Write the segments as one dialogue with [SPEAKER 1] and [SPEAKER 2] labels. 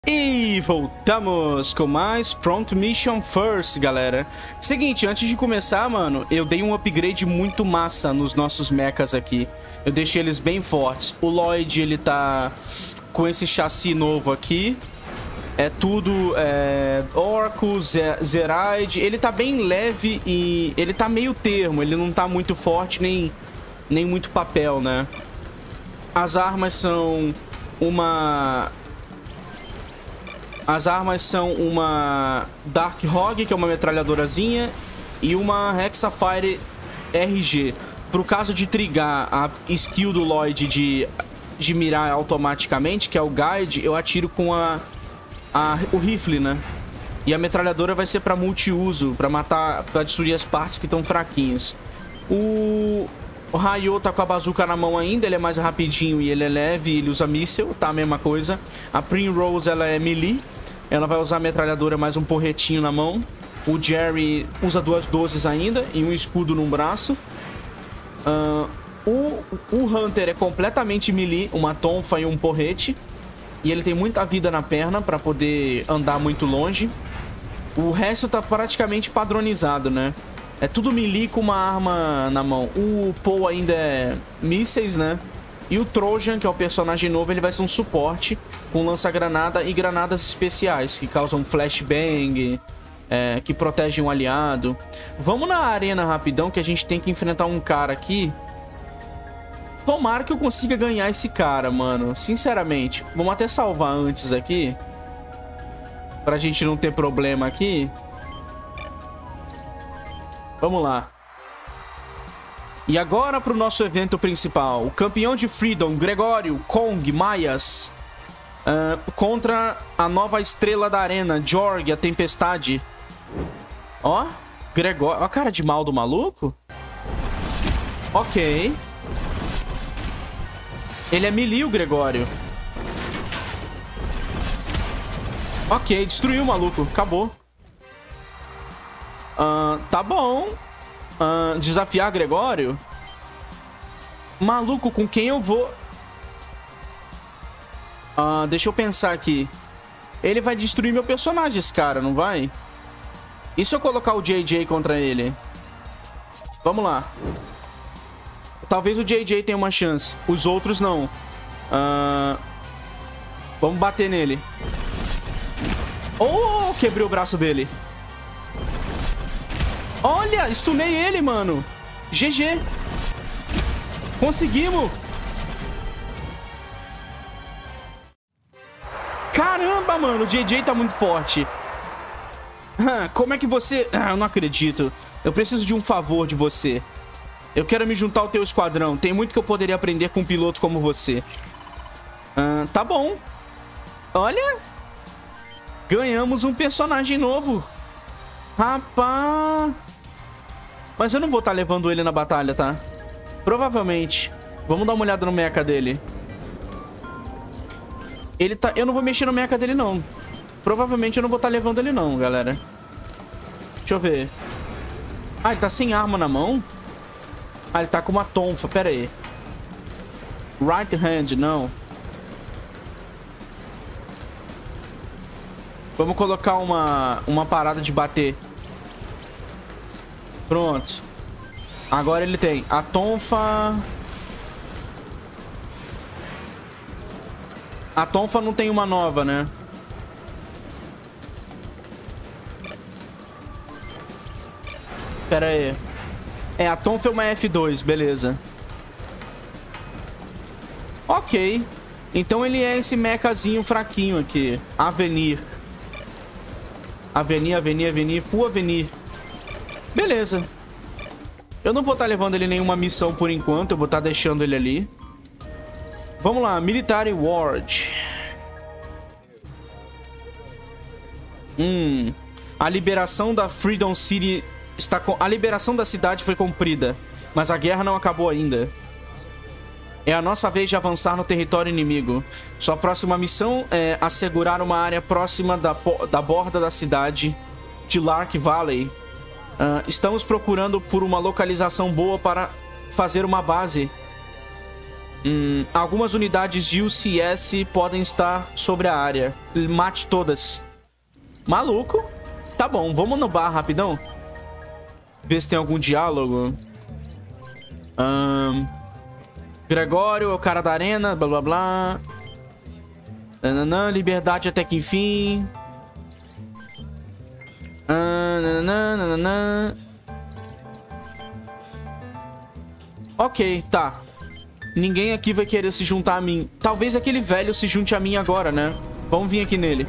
[SPEAKER 1] E voltamos com mais Front Mission First, galera. Seguinte, antes de começar, mano, eu dei um upgrade muito massa nos nossos mechas aqui. Eu deixei eles bem fortes. O Lloyd, ele tá com esse chassi novo aqui. É tudo Orcus, Zeraid. Ele tá bem leve e ele tá meio termo. Ele não tá muito forte nem muito papel, né? As armas são uma Dark Hog, que é uma metralhadorazinha, e uma Hexafire RG. Pro caso de trigar a skill do Lloyd de mirar automaticamente, que é o Guide, eu atiro com o rifle, né? E a metralhadora vai ser pra multiuso, pra matar, pra destruir as partes que estão fraquinhas. O Ryo tá com a bazuca na mão ainda, ele é mais rapidinho e ele é leve, ele usa míssel, tá a mesma coisa. A Primrose, ela é melee, ela vai usar a metralhadora mais um porretinho na mão. O Jerry usa 2 12s ainda e um escudo num braço. O Hunter é completamente melee, uma tonfa e um porrete. E ele tem muita vida na perna pra poder andar muito longe. O resto tá praticamente padronizado, né? É tudo melee com uma arma na mão. O Paul ainda é mísseis, né? E o Trojan, que é o personagem novo, ele vai ser um suporte com lança-granada e granadas especiais, que causam flashbang, que protegem um aliado. Vamos na arena rapidão, que a gente tem que enfrentar um cara aqui. Tomara que eu consiga ganhar esse cara, mano. Sinceramente. Vamos até salvar antes aqui, pra gente não ter problema aqui. Vamos lá. E agora pro nosso evento principal. O campeão de Freedom, Gregório Kong Maias, contra a nova estrela da arena, Jorg, a Tempestade. Ó, Gregório. Ó a cara de mal do maluco. Ok. Ele é melee, o Gregório. Ok, destruiu o maluco. Acabou. Tá bom. Desafiar Gregório? Maluco, com quem eu vou? Deixa eu pensar aqui. Ele vai destruir meu personagem, esse cara, não vai? E se eu colocar o JJ contra ele? Vamos lá. Talvez o JJ tenha uma chance. Os outros não. Vamos bater nele. Oh, quebrei o braço dele. Olha, stunei ele, mano. GG. Conseguimos. Caramba, mano. O JJ tá muito forte. Como é que você... eu não acredito. Eu preciso de um favor de você. Eu quero me juntar ao teu esquadrão. Tem muito que eu poderia aprender com um piloto como você. Tá bom. Olha. Ganhamos um personagem novo. Rapaz. Mas eu não vou estar levando ele na batalha, tá? Provavelmente. Vamos dar uma olhada no mecha dele. Ele tá... Eu não vou mexer no mecha dele, não. Provavelmente eu não vou estar levando ele, não, galera. Deixa eu ver. Ele tá sem arma na mão? Ele tá com uma tonfa. Pera aí. Right hand, não. Vamos colocar uma parada de bater. Pronto. Agora ele tem a tonfa. A tonfa não tem uma nova, né? Pera aí. A tonfa é uma F2, beleza. Ok. Então ele é esse mechazinho fraquinho aqui. Avenir. Avenir. Full Avenir. Beleza. Eu não vou estar levando ele em nenhuma missão por enquanto. Eu vou estar deixando ele ali. Vamos lá. Military Ward. A liberação da Freedom City... A liberação da cidade foi cumprida, mas a guerra não acabou ainda. É a nossa vez de avançar no território inimigo. Sua próxima missão é assegurar uma área próxima da borda da cidade de Lark Valley. Estamos procurando por uma localização boa para fazer uma base. Algumas unidades de UCS podem estar sobre a área. Mate todas. Maluco. Tá bom, vamos no bar rapidão. Ver se tem algum diálogo. Gregório é o cara da arena, blá blá blá. Nananã, liberdade até que enfim. Nananã. Ok, tá. Ninguém aqui vai querer se juntar a mim. Talvez aquele velho se junte a mim agora, né? Vamos vir aqui nele.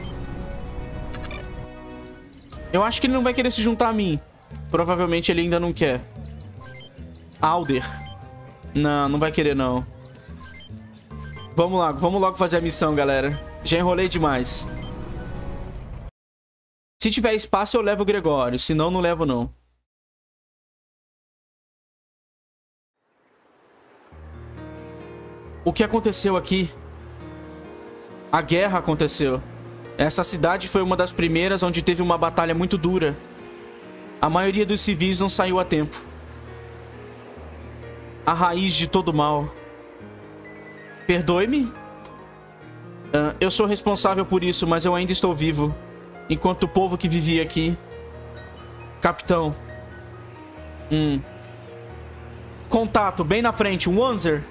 [SPEAKER 1] Eu acho que ele não vai querer se juntar a mim. Provavelmente ele ainda não quer. Alder. Não, não vai querer, não. Vamos lá, vamos logo fazer a missão, galera. Já enrolei demais. Se tiver espaço, eu levo o Gregório. Se não, não levo, não. O que aconteceu aqui? A guerra aconteceu. Essa cidade foi uma das primeiras onde teve uma batalha muito dura. A maioria dos civis não saiu a tempo. A raiz de todo mal. Perdoe-me? Eu sou responsável por isso, mas eu ainda estou vivo. Enquanto o povo que vivia aqui... Capitão. Contato, bem na frente. Um Wanzer.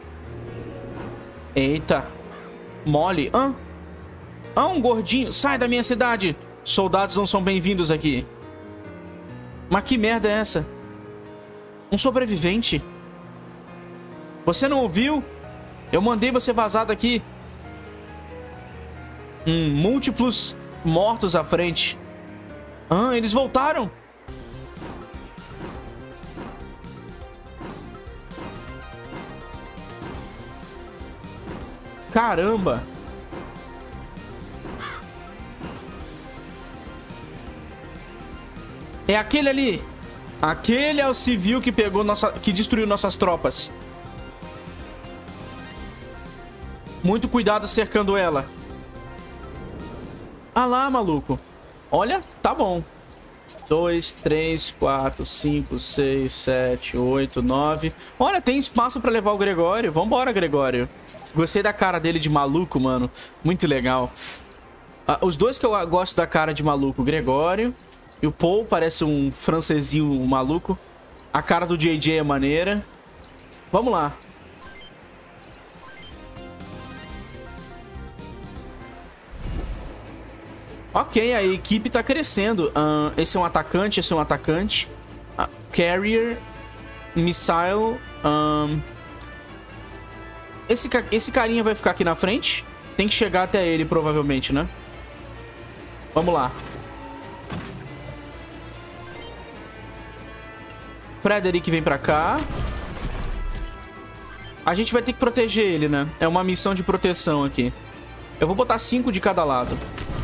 [SPEAKER 1] Eita. Mole. Um gordinho. Sai da minha cidade. Soldados não são bem-vindos aqui. Mas que merda é essa? Um sobrevivente? Você não ouviu? Eu mandei você vazar daqui. Múltiplos mortos à frente. Eles voltaram. Caramba. É aquele ali. Aquele é o civil que pegou que destruiu nossas tropas. Muito cuidado cercando ela. Ah lá, maluco. Olha, tá bom. 2, 3, 4, 5, 6, 7, 8, 9. Olha, tem espaço pra levar o Gregório. Vambora, Gregório. Gostei da cara dele de maluco, mano. Muito legal. Os dois que eu gosto da cara de maluco. O Gregório e o Paul. Parece um francesinho maluco. A cara do JJ é maneira. Vamos lá. Ok, a equipe tá crescendo. Esse é um atacante, esse é um atacante. Carrier. Missile. Esse carinha vai ficar aqui na frente. Tem que chegar até ele, provavelmente, né? Vamos lá. Frederick vem pra cá. A gente vai ter que proteger ele, né? É uma missão de proteção aqui. Eu vou botar 5 de cada lado.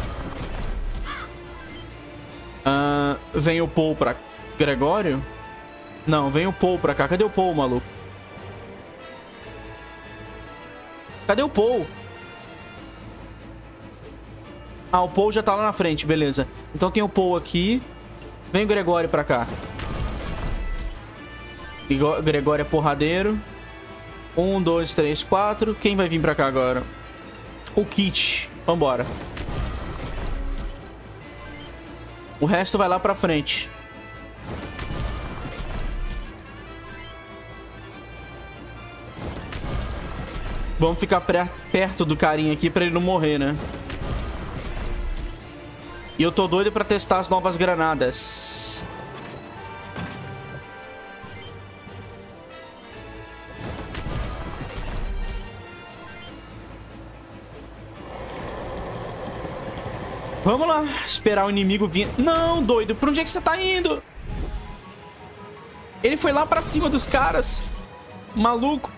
[SPEAKER 1] Vem o Paul pra... Gregório? Não, vem o Paul pra cá. Cadê o Paul, maluco? Cadê o Paul? O Paul já tá lá na frente, beleza. Então tem o Paul aqui. Vem o Gregório pra cá. Gregório é porradeiro. 1, 2, 3, 4. Quem vai vir pra cá agora? O Kit. Vambora. O resto vai lá pra frente. Vamos ficar perto do carinha aqui pra ele não morrer, né? E eu tô doido pra testar as novas granadas. Vamos lá, esperar o inimigo vir. Não, doido, pra onde é que você tá indo? Ele foi lá pra cima dos caras. Maluco.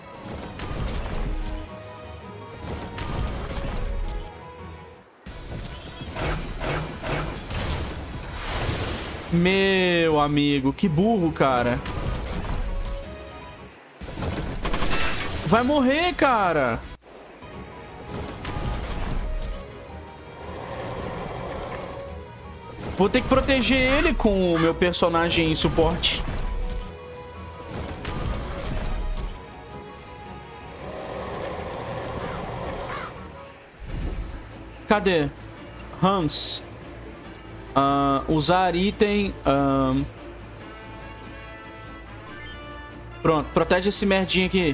[SPEAKER 1] Meu amigo, que burro, cara. Vai morrer, cara. Vou ter que proteger ele com o meu personagem em suporte. Cadê? Hans. Usar item. Pronto, protege esse merdinho aqui.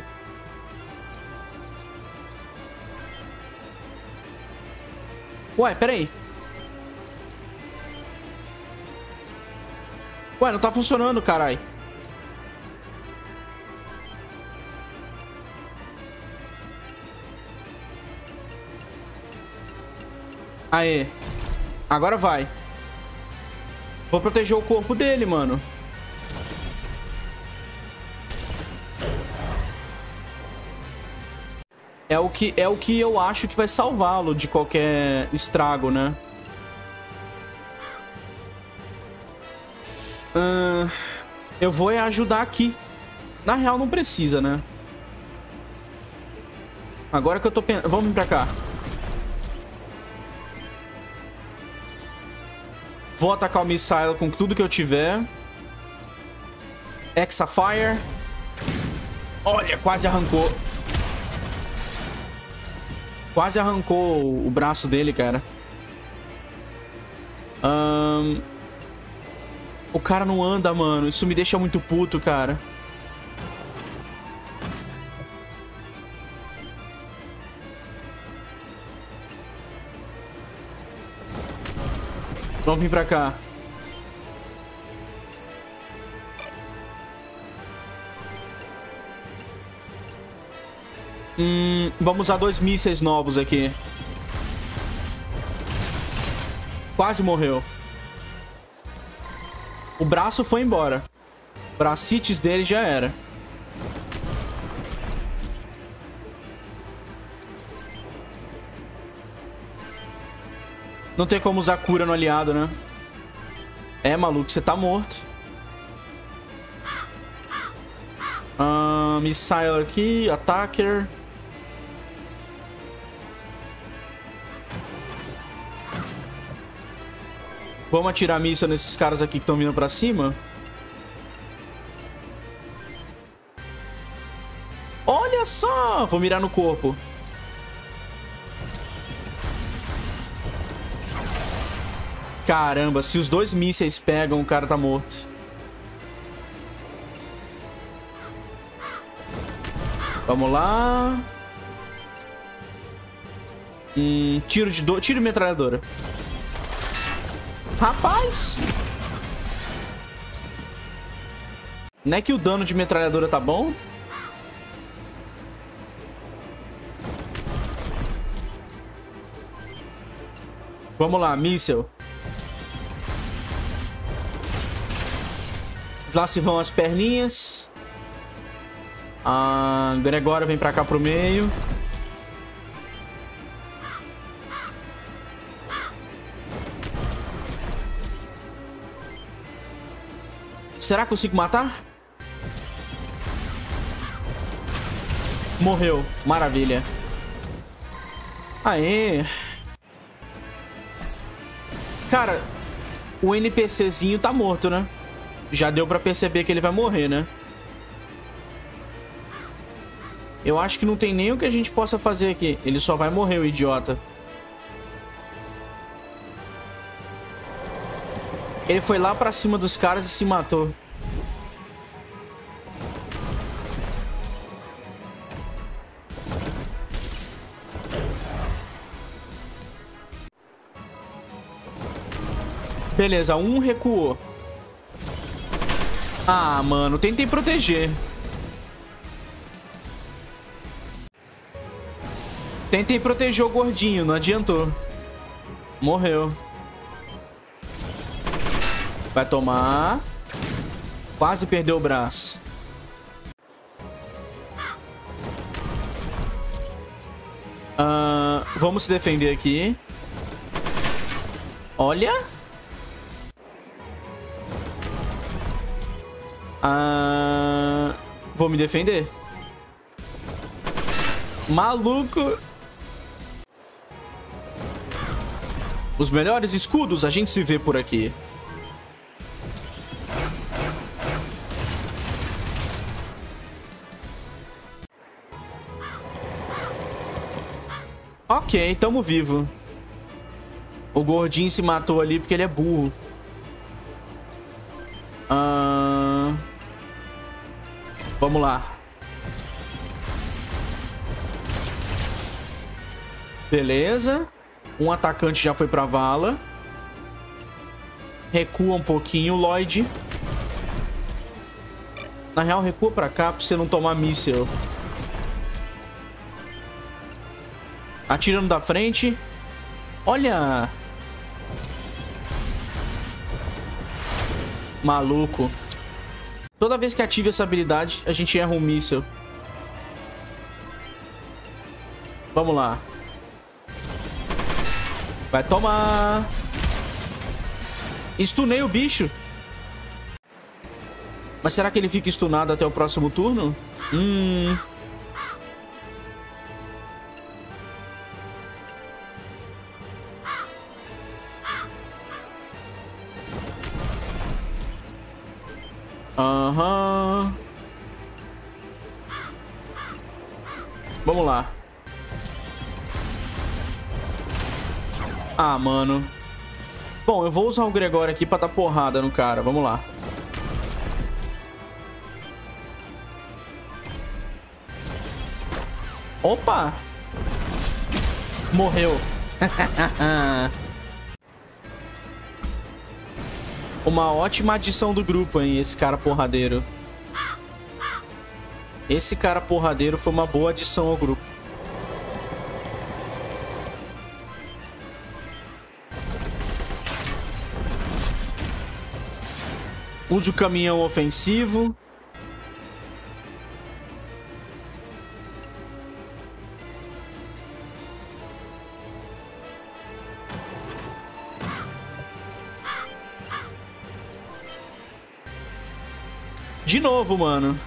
[SPEAKER 1] Ué, peraí. Ué, não tá funcionando, carai. Aê. Agora vai. Vou proteger o corpo dele, mano. É o que eu acho que vai salvá-lo de qualquer estrago, né? Eu vou ajudar aqui. Na real, não precisa, né? Agora que eu tô pensando... Vamos vir pra cá. Vou atacar o Missile com tudo que eu tiver. Exafire. Olha, quase arrancou. Quase arrancou o braço dele, cara. O cara não anda, mano. Isso me deixa muito puto, cara. Vamos vir pra cá. Vamos usar 2 mísseis novos aqui. Quase morreu. O braço foi embora. O bracites dele já era. Não tem como usar cura no aliado, né? É, maluco, você tá morto. Missile aqui, Attacker. Vamos atirar missa nesses caras aqui que estão vindo pra cima. Olha só! Vou mirar no corpo. Caramba, se os 2 mísseis pegam, o cara tá morto. Vamos lá. Tiro de metralhadora. Rapaz! Não é que o dano de metralhadora tá bom? Vamos lá, míssel. Lá se vão as perninhas. Gregório vem pra cá pro meio. Será que consigo matar? Morreu. Maravilha. Aê. Cara, o NPCzinho tá morto, né? Já deu pra perceber que ele vai morrer, né? Eu acho que não tem nem o que a gente possa fazer aqui. Ele só vai morrer, o idiota. Ele foi lá pra cima dos caras e se matou. Beleza, um recuou. Ah, mano, tentei proteger. Tentei proteger o gordinho, não adiantou. Morreu. Vai tomar. Quase perdeu o braço. Vamos se defender aqui. Olha. Vou me defender. Maluco. Os melhores escudos a gente se vê por aqui. Ok, tamo vivo. O gordinho se matou ali porque ele é burro. Vamos lá. Beleza. Um atacante já foi pra vala. Recua um pouquinho, Lloyd. Na real, recua pra cá pra você não tomar míssil. Atirando da frente. Olha. Maluco. Toda vez que ativa essa habilidade, a gente erra um míssil. Vamos lá. Vai tomar. Stunei o bicho. Mas será que ele fica stunado até o próximo turno? Aham. Vamos lá. Ah, mano. Bom, eu vou usar o Gregório aqui pra dar porrada no cara. Vamos lá. Opa! Morreu. Uma ótima adição do grupo, hein? Esse cara porradeiro. Esse cara porradeiro foi uma boa adição ao grupo. Use o caminhão ofensivo. De novo, mano.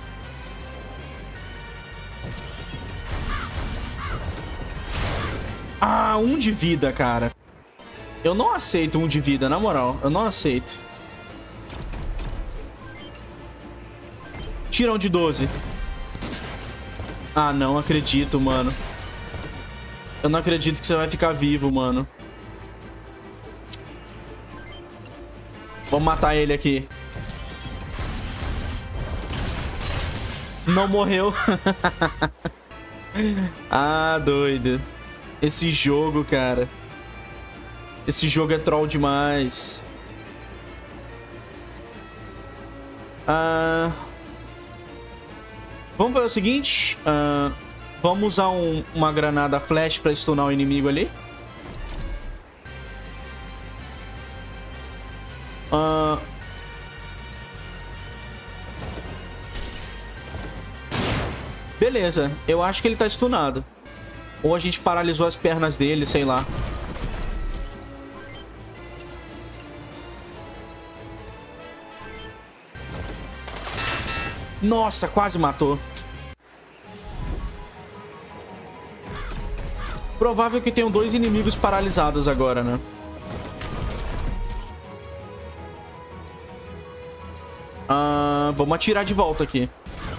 [SPEAKER 1] Ah, 1 de vida, cara. Eu não aceito 1 de vida, na moral. Eu não aceito. Tira um de 12. Ah, não acredito, mano. Eu não acredito que você vai ficar vivo, mano. Vamos matar ele aqui. Não morreu. Ah, doido. Esse jogo, cara. Esse jogo é troll demais. Vamos fazer o seguinte. Vamos usar uma granada flash pra stunar o inimigo ali. Beleza, eu acho que ele tá stunado. Ou a gente paralisou as pernas dele, sei lá. Nossa, quase matou. Provável que tenham 2 inimigos paralisados agora, né? Vamos atirar de volta aqui.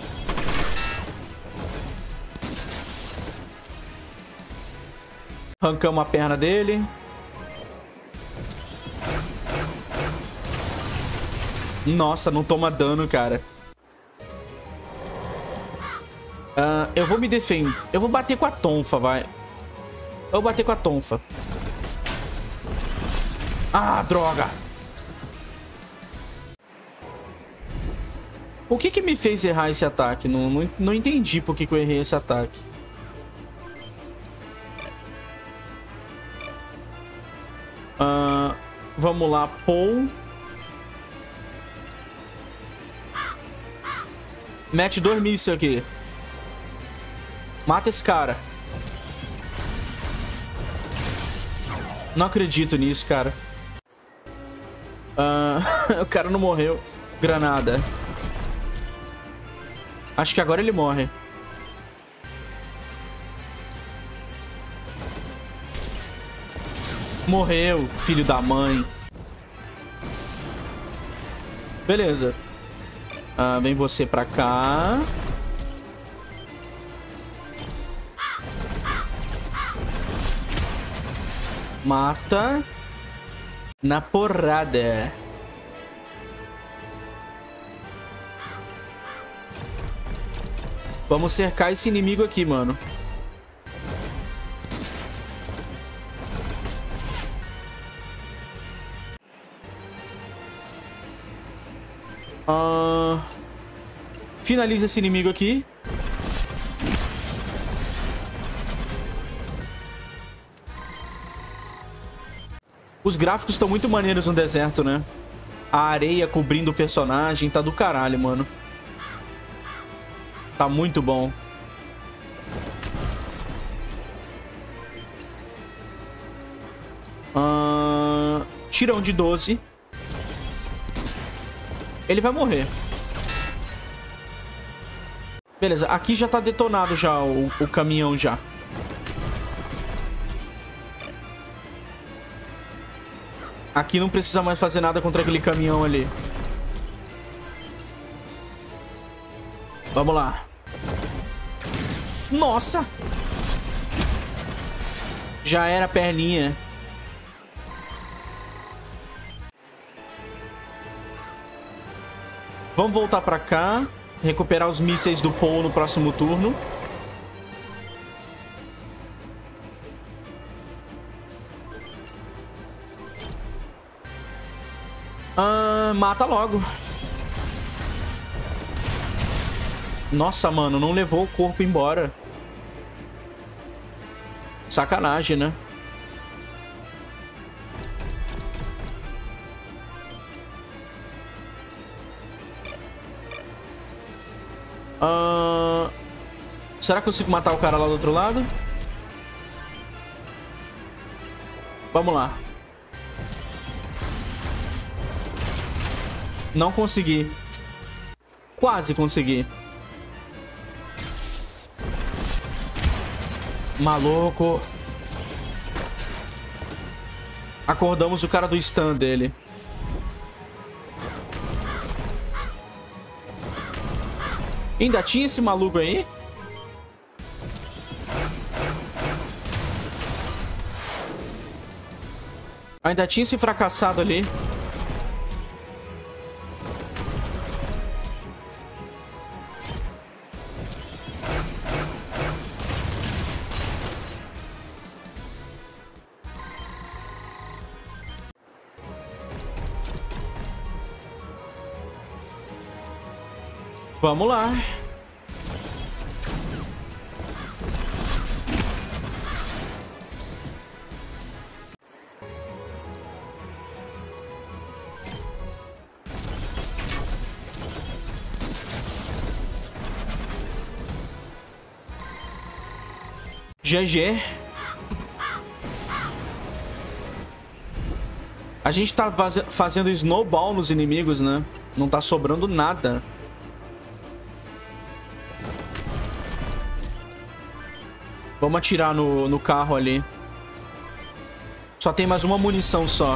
[SPEAKER 1] Arrancamos a perna dele. Nossa, não toma dano, cara. Eu vou me defender. Eu vou bater com a tonfa, vai. Eu vou bater com a tonfa. Ah, droga. O que que me fez errar esse ataque? Não entendi por que que eu errei esse ataque. Vamos lá, Paul. Mete 2 mísseis aqui. Mata esse cara. Não acredito nisso, cara. O cara não morreu. Granada. Acho que agora ele morre. Morreu, filho da mãe. Beleza. Vem você pra cá. Mata. Na porrada. Vamos cercar esse inimigo aqui, mano. Finaliza esse inimigo aqui. Os gráficos estão muito maneiros no deserto, né? A areia cobrindo o personagem. Tá do caralho, mano. Tá muito bom. Tirão de 12. Ele vai morrer. Beleza, aqui já tá detonado já o caminhão já. Aqui não precisa mais fazer nada contra aquele caminhão ali. Vamos lá. Nossa! Já era a perninha. Vamos voltar pra cá. Recuperar os mísseis do Paul no próximo turno. Mata logo. Nossa, mano, não levou o corpo embora. Sacanagem, né? Será que eu consigo matar o cara lá do outro lado? Vamos lá. Não consegui. Quase consegui. Maluco. Acordamos o cara do stun dele. Ainda tinha esse maluco aí? Ainda tinha esse fracassado ali. Vamos lá. GG. A gente tá fazendo snowball nos inimigos, né? Não tá sobrando nada. Vamos atirar no carro ali. Só tem mais uma munição só.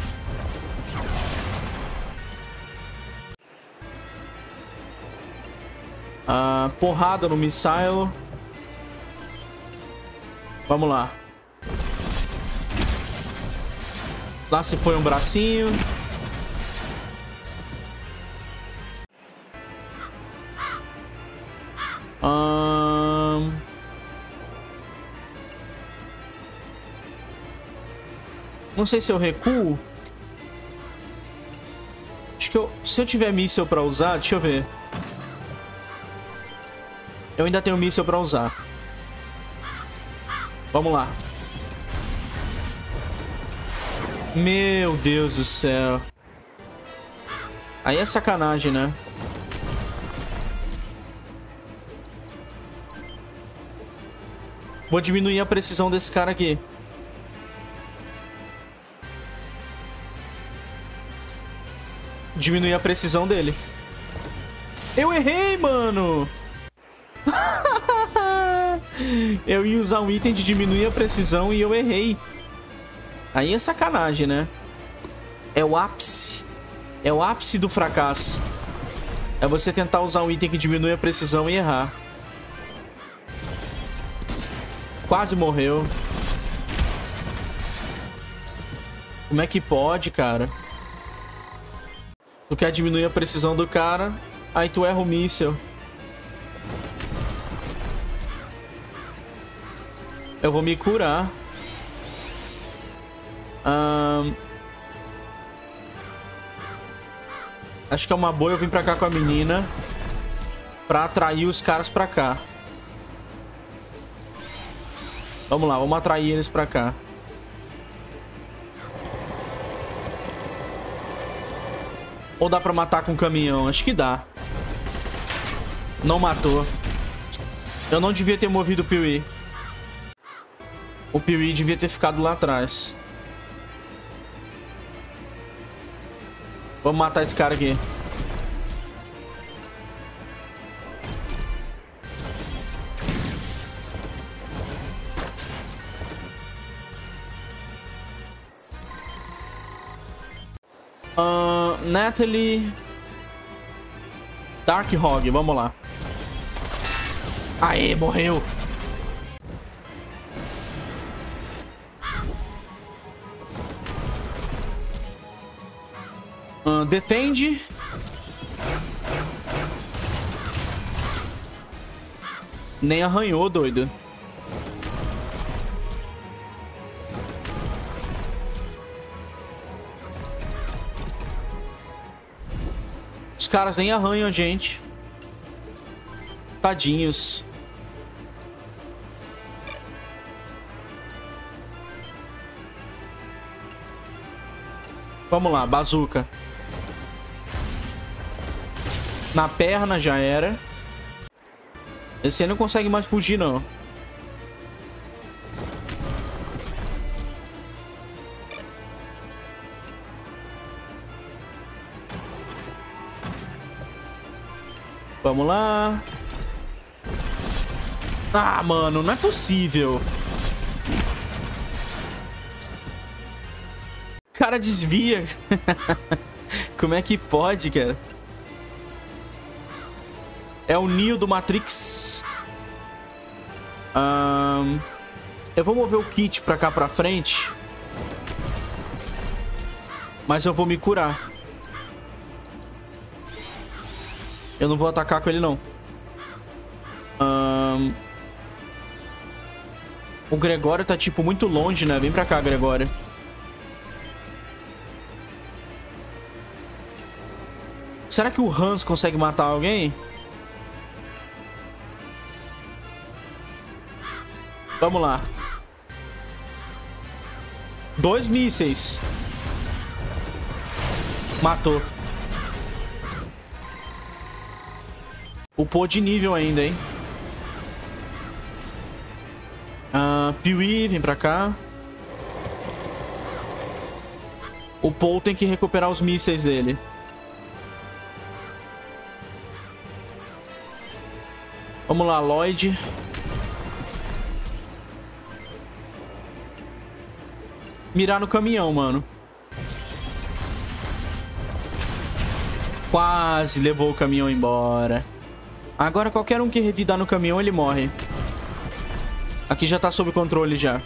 [SPEAKER 1] Porrada no missile. Vamos lá. Lá se foi um bracinho. Não sei se eu recuo. Acho que se eu tiver míssil pra usar, deixa eu ver. Eu ainda tenho míssil pra usar. Vamos lá. Meu Deus do céu. Aí é sacanagem, né? Vou diminuir a precisão desse cara aqui. Diminuir a precisão dele. Eu errei, mano! Eu ia usar um item de diminuir a precisão e eu errei. Aí é sacanagem, né? É o ápice. É o ápice do fracasso. É você tentar usar um item que diminui a precisão e errar. Quase morreu. Como é que pode, cara? Tu quer diminuir a precisão do cara, aí tu erra o míssil. Eu vou me curar. Acho que é uma boa eu vir pra cá com a menina pra atrair os caras pra cá. Vamos lá, vamos atrair eles pra cá. Ou dá pra matar com o caminhão? Acho que dá. Não matou. Eu não devia ter movido o Piuí. O Piuí devia ter ficado lá atrás. Vamos matar esse cara aqui. Natalie. Dark Hog, vamos lá. Aê, morreu. Defende. Nem arranhou, doido. Os caras nem arranham a gente. Tadinhos. Vamos lá, bazuca. Na perna já era. Esse aí não consegue mais fugir, não. Vamos lá. Ah, mano, não é possível. O cara desvia. Como é que pode, cara? É o Neo do Matrix. Eu vou mover o kit pra cá pra frente. Mas eu vou me curar. Eu não vou atacar com ele, não. O Gregório tá, tipo, muito longe, né? Vem pra cá, Gregório. Será que o Hans consegue matar alguém? Vamos lá. 2 mísseis. Matou. Upou de nível ainda, hein? Piuí, vem pra cá. O Paul tem que recuperar os mísseis dele. Vamos lá, Lloyd. Mirar no caminhão, mano. Quase levou o caminhão embora. Agora qualquer um que revidar no caminhão, ele morre. Aqui já tá sob controle já.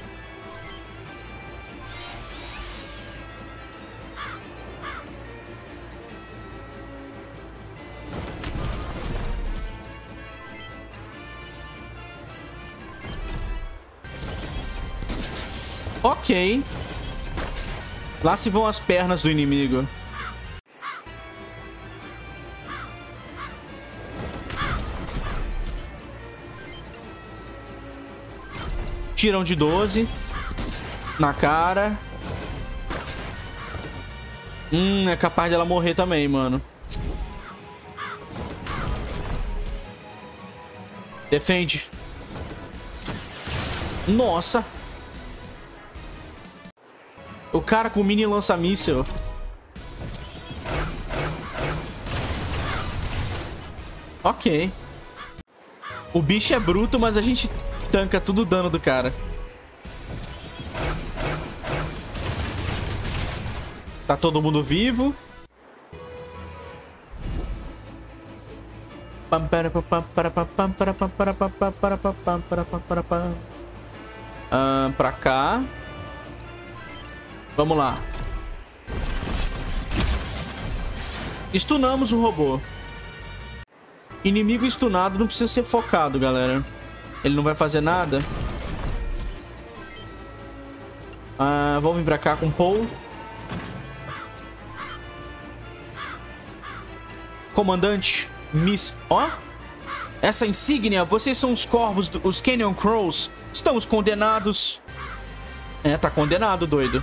[SPEAKER 1] Ok. Lá se vão as pernas do inimigo. Tirão de 12. Na cara. É capaz dela morrer também, mano. Defende. Nossa. O cara com mini lança-míssil. Ok. O bicho é bruto, mas a gente tanca tudo o dano do cara. Tá todo mundo vivo. Pra cá. Vamos lá. Stunamos o robô. Inimigo stunado não precisa ser focado, galera. Ele não vai fazer nada. Vamos vir pra cá com o Paul. Comandante, Miss... Ó. Essa insígnia, vocês são os corvos, os Canyon Crows. Estamos condenados. Tá condenado, doido.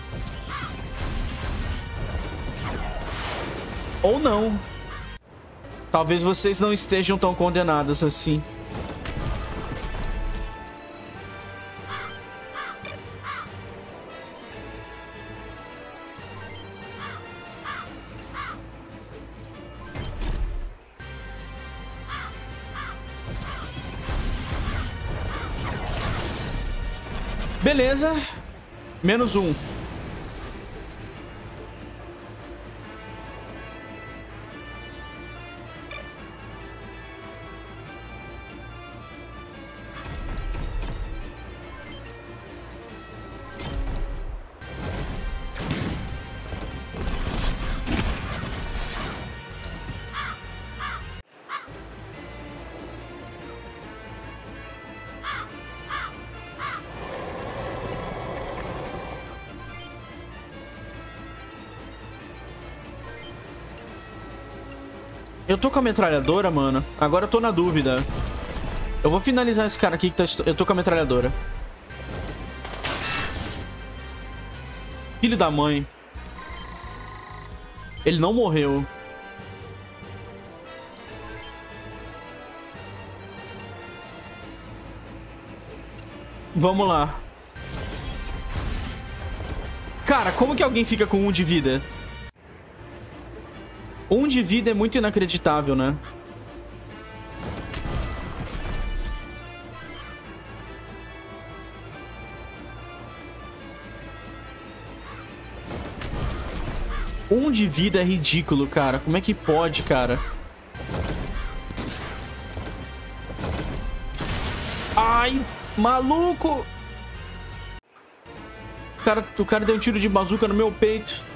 [SPEAKER 1] Ou não. Talvez vocês não estejam tão condenados assim. Beleza. -1. Eu tô com a metralhadora, mano. Agora eu tô na dúvida. Eu vou finalizar esse cara aqui que tá... Eu tô com a metralhadora. Filho da mãe. Ele não morreu. Vamos lá. Cara, como que alguém fica com 1 de vida? 1 de vida é muito inacreditável, né? Um de vida é ridículo, cara. Como é que pode, cara? Ai, maluco! O cara deu um tiro de bazuca no meu peito.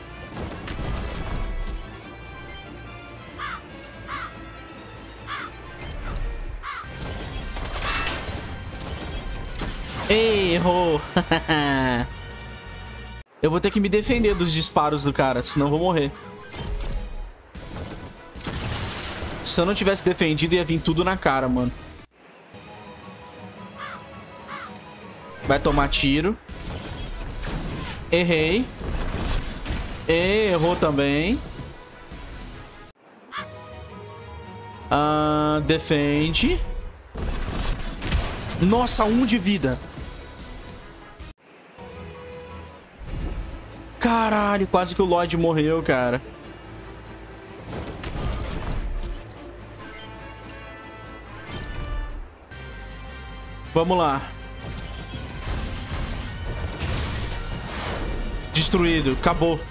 [SPEAKER 1] Errou! Eu vou ter que me defender dos disparos do cara, senão eu vou morrer. Se eu não tivesse defendido, ia vir tudo na cara, mano. Vai tomar tiro. Errei. Errou também. Defende. Nossa, 1 de vida. Caralho, quase que o Lloyd morreu, cara. Vamos lá. Destruído, acabou.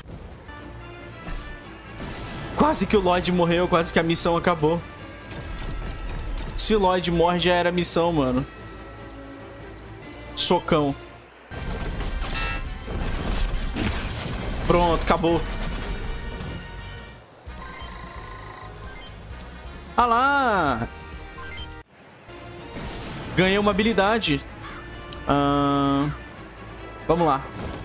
[SPEAKER 1] Quase que o Lloyd morreu, quase que a missão acabou. Se o Lloyd morre, já era a missão, mano. Socão. Pronto, acabou. Ah lá! Ganhei uma habilidade. Vamos lá.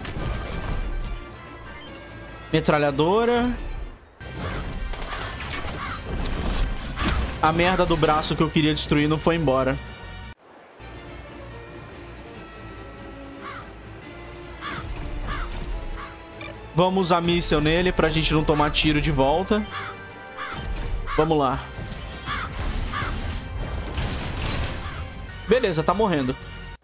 [SPEAKER 1] Metralhadora. A merda do braço que eu queria destruir não foi embora. Vamos usar míssil nele pra gente não tomar tiro de volta. Vamos lá. Beleza, tá morrendo.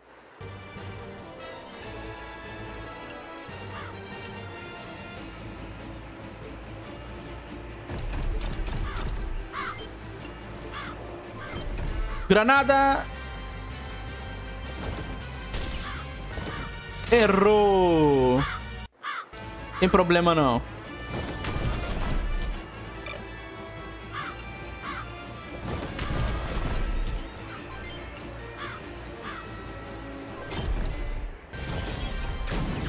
[SPEAKER 1] Granada! Errou! Tem problema não.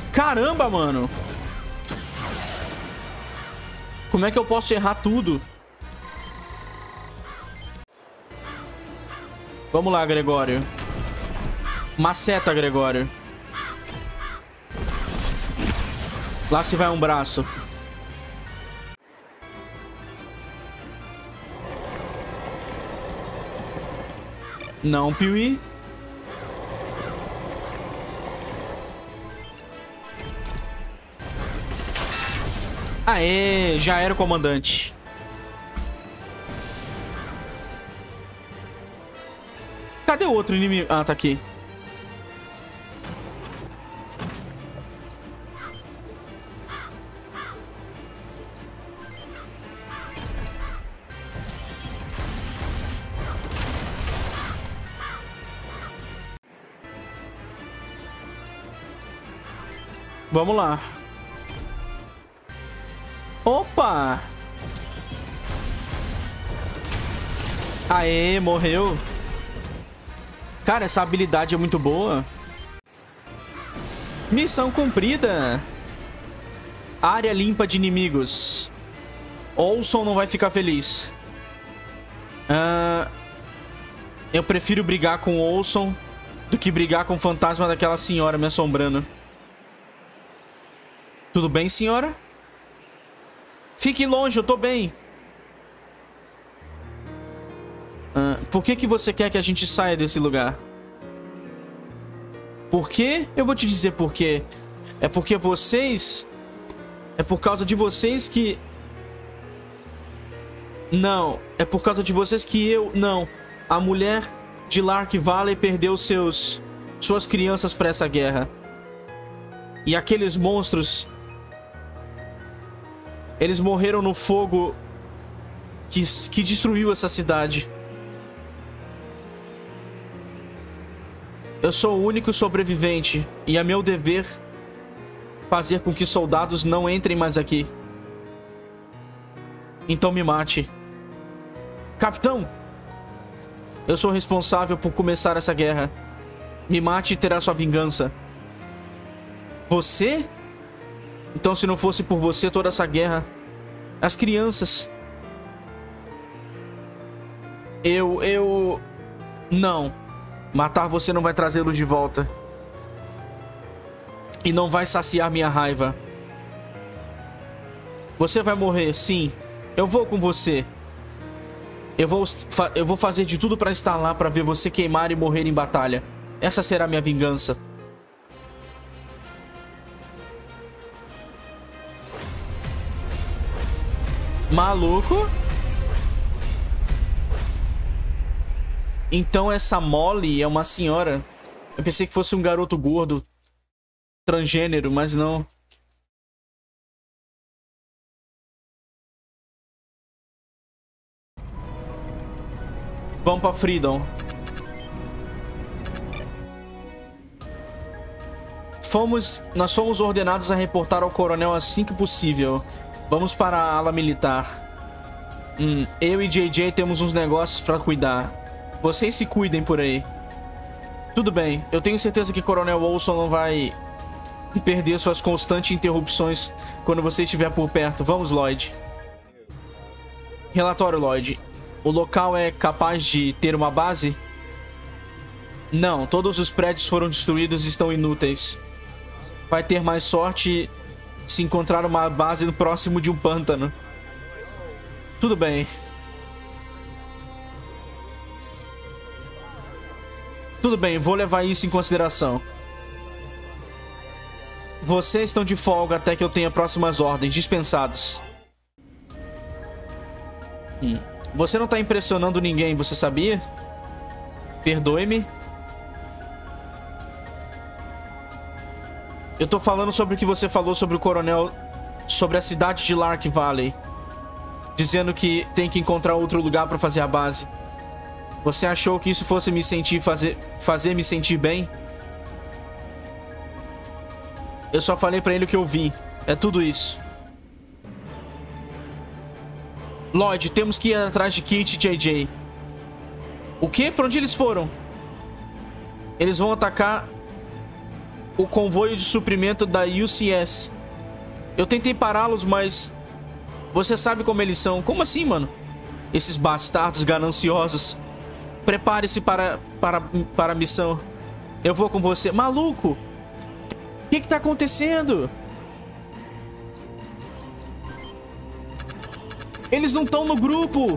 [SPEAKER 1] Caramba, mano! Como é que eu posso errar tudo? Vamos lá, Gregório. Maceta, Gregório. Lá se vai um braço. Não, Piuí. Aê, já era o comandante. Cadê o outro inimigo? Ah, tá aqui. Vamos lá. Opa! Aê, morreu. Cara, essa habilidade é muito boa. Missão cumprida. Área limpa de inimigos. Olson não vai ficar feliz. Eu prefiro brigar com o Olson do que brigar com o fantasma daquela senhora me assombrando. Tudo bem, senhora? Fique longe, eu tô bem. Por que você quer que a gente saia desse lugar? Por quê? Eu vou te dizer por quê. É porque vocês... É por causa de vocês que... Não. É por causa de vocês que eu... Não. A mulher de Lark Valley perdeu suas crianças pra essa guerra. E aqueles monstros... Eles morreram no fogo que destruiu essa cidade. Eu sou o único sobrevivente e é meu dever fazer com que soldados não entrem mais aqui. Então me mate. Capitão! Eu sou responsável por começar essa guerra. Me mate e terá sua vingança. Você? Então, se não fosse por você, toda essa guerra... As crianças... Não. Matar você não vai trazê-los de volta. E não vai saciar minha raiva. Você vai morrer, sim. Eu vou com você. Eu vou fazer de tudo pra estar lá pra ver você queimar e morrer em batalha. Essa será minha vingança. Maluco? Então essa Molly é uma senhora. Eu pensei que fosse um garoto gordo transgênero, mas não. Vamos pra Freedom. Nós fomos ordenados a reportar ao coronel assim que possível. Vamos para a ala militar. Eu e JJ temos uns negócios pra cuidar. Vocês se cuidem por aí. Tudo bem. Eu tenho certeza que Coronel Olson não vai perder suas constantes interrupções quando você estiver por perto. Vamos, Lloyd. Relatório, Lloyd. O local é capaz de ter uma base? Não. Todos os prédios foram destruídos e estão inúteis. Vai ter mais sorte se encontrar uma base no próximo de um pântano. Tudo bem. Tudo bem, vou levar isso em consideração. Vocês estão de folga até que eu tenha próximas ordens. Dispensados. Você não tá impressionando ninguém, você sabia? Perdoe-me. Eu tô falando sobre o que você falou sobre o coronel... Sobre a cidade de Lark Valley. Dizendo que tem que encontrar outro lugar pra fazer a base. Você achou que isso fosse me sentir fazer me sentir bem? Eu só falei pra ele o que eu vi. É tudo isso. Lloyd, temos que ir atrás de Kit e JJ. O quê? Pra onde eles foram? Eles vão atacar o convoio de suprimento da UCS. Eu tentei pará-los, mas... Você sabe como eles são. Como assim, mano? Esses bastardos gananciosos. Prepare-se para a missão. Eu vou com você. Maluco! O que tá acontecendo? Eles não estão no grupo.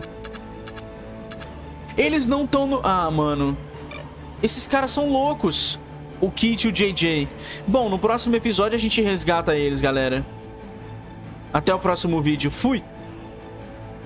[SPEAKER 1] Eles não estão no... Ah, mano. Esses caras são loucos. O Kit e o JJ. Bom, no próximo episódio a gente resgata eles, galera. Até o próximo vídeo. Fui!